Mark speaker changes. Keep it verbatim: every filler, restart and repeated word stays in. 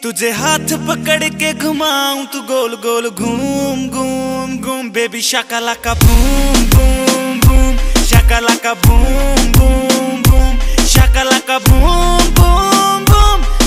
Speaker 1: तुझे हाथ पकड़ के घुमाऊं तू गोल गोल घूम घूम घूम baby shakalaka boom boom boom shakalaka boom boom